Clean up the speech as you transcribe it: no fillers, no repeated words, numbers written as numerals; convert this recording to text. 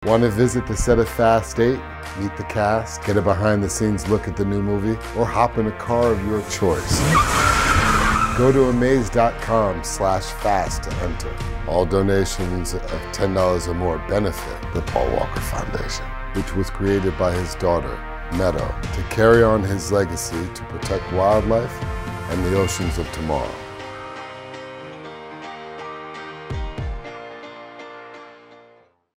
Want to visit the set of Fast 8, meet the cast, get a behind-the-scenes look at the new movie, or hop in a car of your choice? Go to Omaze.com/fast to enter. All donations of $10 or more benefit the Paul Walker Foundation, which was created by his daughter, Meadow, to carry on his legacy to protect wildlife and the oceans of tomorrow.